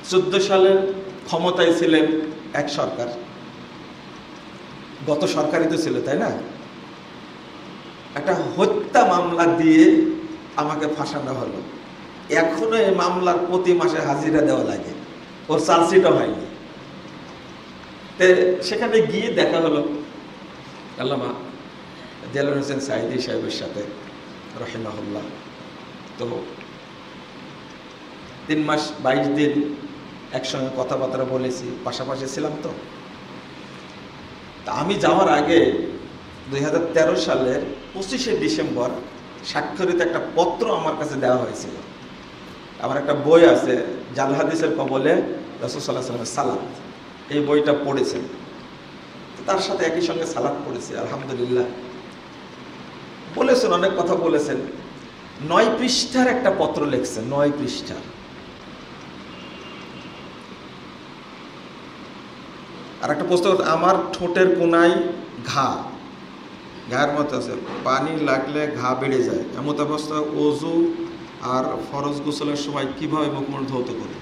14 সালে ক্ষমতায় ছিলেন এক সরকার, গত সরকারই তো ছিল, তাই না? একটা হত্যা মামলা দিয়ে আমাকে ফাঁসানো হলো। এখনো এই মামলার প্রতি মাসে হাজিরা দেওয়া লাগে, ওর চার্জশিটও হয়নি। সেখানে গিয়ে দেখা হলো আল্লামা দেলোয়ার হোসেন সাঈদী সাহেবের সাথে রহিমাহুল্লাহ। তো 3 মাস 22 দিন একসঙ্গে কথাবার্তা বলেছি, পাশাপাশি ছিলাম। তো আমি যাওয়ার আগে 2013 সালের 25শে ডিসেম্বর স্বাক্ষরিত একটা পত্র আমার কাছে দেওয়া হয়েছিল। আমার একটা বই আছে, জাল হাদিসের কবলে রাসূল সাল্লাল্লাহু আলাইহি ওয়াসাল্লামের সালাত, এই বইটা পড়েছেন। তার সাথে একই সঙ্গে সালাত পড়েছি, আলহামদুলিল্লাহ। বলেছেন, অনেক কথা বলেছেন। 9 পৃষ্ঠার একটা পত্র লিখছেন, 9 পৃষ্ঠা। আর একটা প্রশ্ন, আমার ঠোঁটের কোনায় ঘায়ের মতো আছে, পানি লাগলে ঘা বেড়ে যায়, এমত অবস্থা ওযু আর ফরজ গোসলের সময় কিভাবে মুখমণ্ডল ধৌত করি?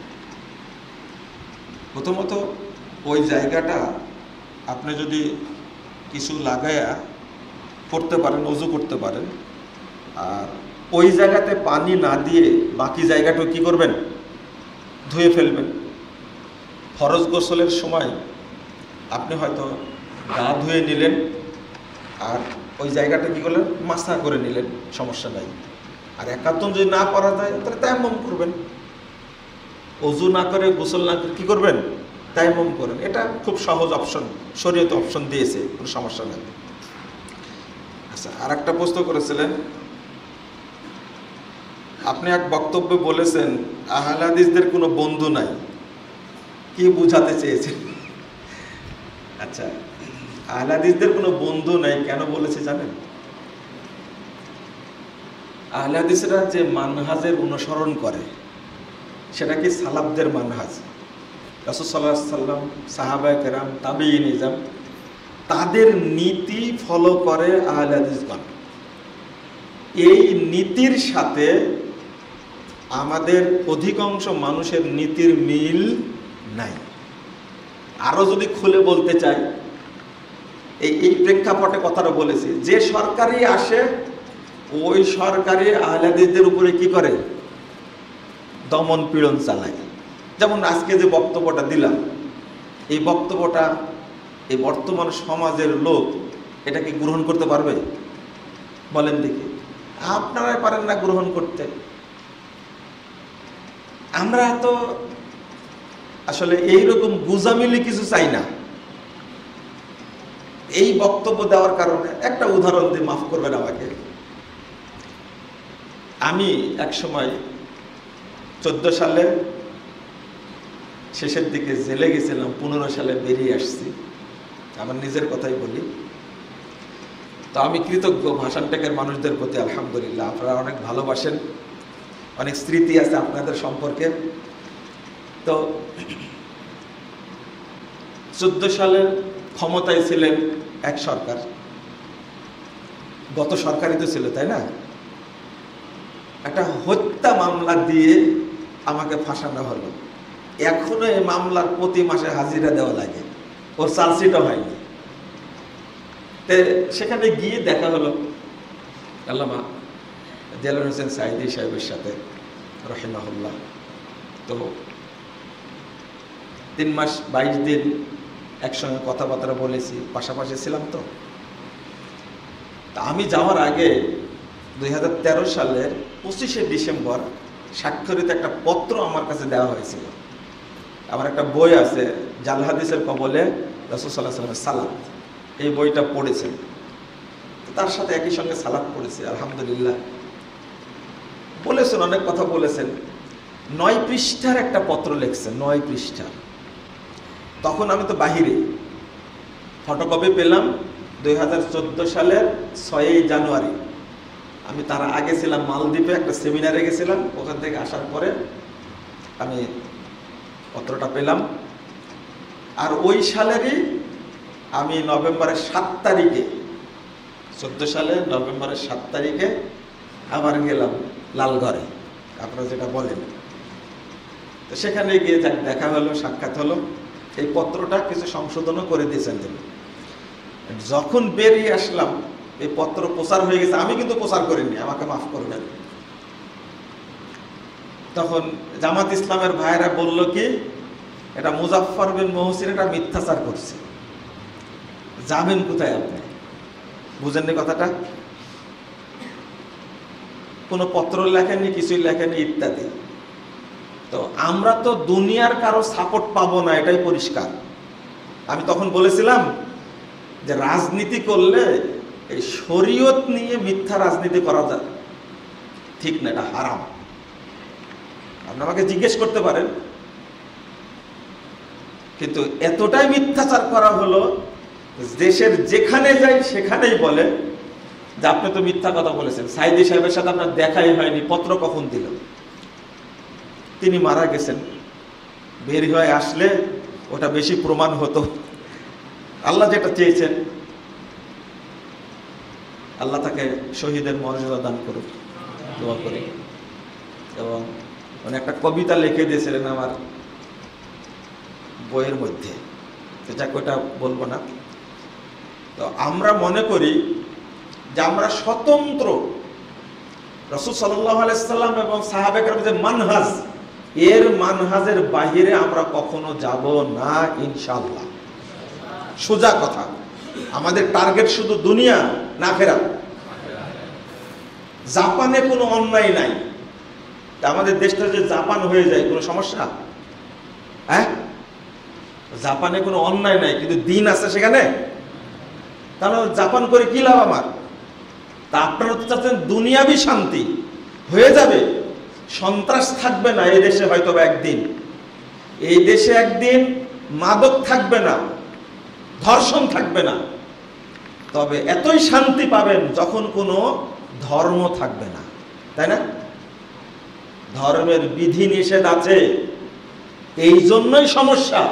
প্রথমত ওই জায়গাটা আপনি যদি কিছু লাগায়া করতে পারেন, ওযু করতে পারেন, আর ওই জায়গাতে পানি না দিয়ে বাকি জায়গাটা কি করবেন? ধুয়ে ফেলবেন। ফরজ গোসলের সময় আপনি হয়তো গা ধুয়ে নিলেন আর ওই জায়গাটা কি করলেন? মাসা করে নিলেন, সমস্যা নাই। আর একাত্তম যদি না পারা যায় তাহলে তায়াম্মুম করবেন। ওযু না করে, গোসল না করে কি করবেন? তায়াম্মুম করেন। এটা খুব সহজ অপশন, শরীয়ত অপশন দিয়েছে, কোনো সমস্যা নেই। আচ্ছা, আর একটা প্রশ্ন করেছিলেন, আপনি এক বক্তব্যে বলেছেন আহলে হাদিসদের কোনো বন্ধু নাই, কি বুঝাতে চেয়েছেন? আচ্ছা, আহলে হাদিসদের কোনো বন্ধু নাই কেন বলেছে জানেন? আহলে হাদিসরা যে মানহাজের অনুসরণ করে সেটা কি সালাফদের মানহাজ। রাসূল সাল্লাল্লাহু আলাইহি ওয়াসাল্লাম, সাহাবায়ে কেরাম, তাবেঈন ইজম, তাদের নীতি ফলো করে আহলে হাদিসগণ। এই নীতির সাথে আমাদের অধিকাংশ মানুষের নীতির মিল নাই। আরো যদি খুলে বলতে চাই, এই প্রেক্ষাপটে কথাটা বলেছি, যে সরকারই আসে ওই সরকারি আহলে হাদিসদের উপরে কি করে? দমন পীড়ন চালায়। যেমন আজকে যে বক্তব্যটা দিলাম, এই বক্তব্যটা এই বর্তমান সমাজের লোক এটা কি গ্রহণ করতে পারবে? বলেন দেখি। আপনারাই পারেন না গ্রহণ করতে। আমরা তো আসলে এইরকম গুজামিলি কিছু চাই না। এই বক্তব্য দেওয়ার কারণে একটা উদাহরণ দিয়ে মাফ করবেন আমাকে। আমি এক সময় 14 সালে শেষের দিকে জেলে গেছিলাম, 15 সালে বেরিয়ে আসছি। আমার নিজের কথাই বলি। তো আমি কৃতজ্ঞ ভাসান টেকের মানুষদের প্রতি, আলহামদুলিল্লাহ। আপনারা অনেক ভালোবাসেন, অনেক স্মৃতি আছে আপনাদের সম্পর্কে। তো 14 সালে ক্ষমতায় ছিলেন এক সরকার, গত সরকারই তো ছিল, তাই না? একটা হত্যা মামলা দিয়ে আমাকে ফাঁসানো হলো। এখনো এই মামলার প্রতি মাসে হাজিরা দেওয়া লাগে, ওর চার্জশিটও হয়নি। সেখানে গিয়ে দেখা হলো আল্লামা দেলোয়ার হোসেন সাঈদী সাহেবের সাথে রহিমাহুল্লাহ। তো 3 মাস 22 দিন একসঙ্গে কথাবার্তা বলেছি, পাশাপাশি ছিলাম। তো আমি যাওয়ার আগে 2013 সালের 25শে ডিসেম্বর স্বাক্ষরিত একটা পত্র আমার কাছে দেওয়া হয়েছিল। আমার একটা বই আছে, জাল হাদিসের কবলে রাসূল সাল্লাল্লাহু আলাইহি ওয়াসাল্লামের সালাত, এই বইটা পড়েছেন। তার সাথে একই সঙ্গে সালাত পড়েছি, আলহামদুলিল্লাহ। বলেছেন, অনেক কথা বলেছেন। 9 পৃষ্ঠার একটা পত্র লিখছেন, 9 পৃষ্ঠা। তখন আমি তো বাহিরে, ফটোকপি পেলাম 2014 সালের 6 জানুয়ারি। আমি তার আগে ছিলাম মালদ্বীপে, একটা সেমিনারে গেছিলাম। ওখান থেকে আসার পরে আমি পত্রটা পেলাম। আর ওই সালেরই আমি নভেম্বরের 7 তারিখে, 14 সালে নভেম্বরের 7 তারিখে আবার গেলাম লালঘরে, আপনারা যেটা বলেন। তো সেখানে গিয়ে দেখা হলো, সাক্ষাৎ হলো। এই পত্রটা কিছু সংশোধনও করে দিয়েছেন তিনি। যখন বেরিয়ে আসলাম, এই পত্র প্রচার হয়ে গেছে, আমি কিন্তু প্রচার করিনি, আমাকে মাফ করবেন। তখন জামাত ইসলামের ভাইরা বলল কি, এটা মুজাফফর বিন মহসিন এটা মিথ্যাচার করছে, যাবেন কোথায় আপনি? বুঝেননি কথাটা? কোনো পত্র লেখেননি, কিছুই লেখেননি, ইত্যাদি। তো আমরা তো দুনিয়ার কারো সাপোর্ট পাবো না, এটাই পরিষ্কার। আমি তখন বলেছিলাম যে রাজনীতি করলে এই শরীয়ত নিয়ে মিথ্যা রাজনীতি করা যায় ঠিক না, এটা হারাম। আপনি আমাকে জিজ্ঞেস করতে পারেন, কিন্তু এতটাই মিথ্যাচার করা হলো, দেশের যেখানে যাই সেখানেই বলে যে আপনি তো মিথ্যা কথা বলেছেন, সাইদি সাহেবের সাথে আপনার দেখাই হয়নি, পত্র কখন দিল? তিনি মারা গেছেন, বের হয়ে আসলে ওটা বেশি প্রমাণ হতো। আল্লাহ যেটা চেয়েছেন, আল্লাহ তাকে শহীদের মর্যাদা দান করুক, দোয়া করি। এবং মানে একটা কবিতা লিখে দিয়েছিলেন আমার বইয়ের মধ্যে, যাক ওটা বলবো না। তো আমরা মনে করি যে আমরা স্বতন্ত্র, রাসূল সাল্লাল্লাহু আলাইহি সাল্লাম এবং সাহাবায়ে কেরামের যে মানহাজ, এর মানহাজের বাহিরে আমরা কখনো যাব না ইনশাআল্লাহ। সোজা কথা, আমাদের টার্গেট শুধু দুনিয়া না আখিরাত। জাপানে কোনো অন্যায় নাই, আমাদের দেশটা যে জাপান হয়ে যায় কোনো সমস্যা? হ্যাঁ, জাপানে কোনো অন্যায় নাই, কিন্তু দিন আছে সেখানে, তাহলে জাপান করে কি লাভ আমার? তা আপনারা তো চাচ্ছেন দুনিয়াবি শান্তি হয়ে যাবে, সন্ত্রাস থাকবে না এই দেশে, হয়তো একদিন এই দেশে একদিন মাদক থাকবে না, ধর্ষণ থাকবে না, তবে এতই শান্তি পাবেন যখন কোনো ধর্ম থাকবে না, তাই না? ধর্মের বিধি নিষেধ আছে, এই জন্যই সমস্যা।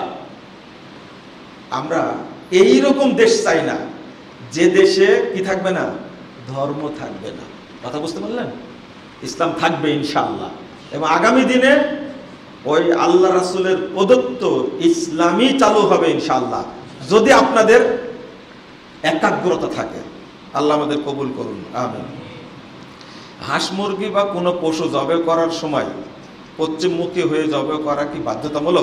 আমরা এই রকম দেশ চাই না যে দেশে কি থাকবে না, ধর্ম থাকবে না। কথা বুঝতে পারলেন? ইসলাম থাকবে ইনশাআল্লাহ, এবং আগামী দিনে ওই আল্লাহ রাসূলের প্রদত্ত ইসলামই চালু হবে ইনশাআল্লাহ, যদি আপনাদের একাগ্রতা থাকে। আল্লাহ আমাদের কবুল করুন, আমিন। হাঁস মুরগি বা কোনো পশু জবে করার সময় পশ্চিমমুখী হয়ে জবে করা কি বাধ্যতামূলক?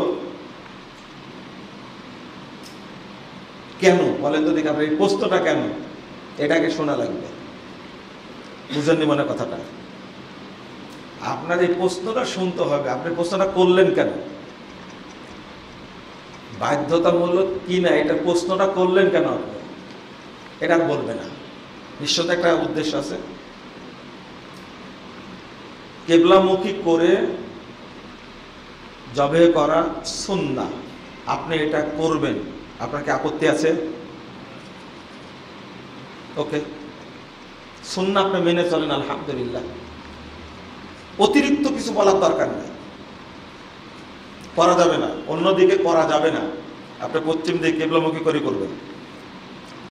কেন বলেন তো দেখি, আপনার এই প্রশ্নটা কেন? এটাকে শোনা লাগবে, বুঝেননি মনে কথাটা? আপনার এই প্রশ্নটা শুনতে হবে। আপনি প্রশ্নটা করলেন কেন? বাধ্যতামূলক কি না এটা প্রশ্নটা করলেন কেন আপনি? এটা বলবে না, নিশ্চয়ই একটা উদ্দেশ্য আছে। কিবলামুখী করে জবে করা সুন্নাহ, আপনি এটা করবেন, আপনার কি আপত্তি আছে? ওকে, সুন্নাহ আপনি মেনে চলেন, আলহামদুলিল্লাহ। অতিরিক্ত কিছু বলার দরকার নেই, করা যাবে না, অন্যদিকে করা যাবে না, আপনি পশ্চিম দিকে কিবলামুখী করে করবেন।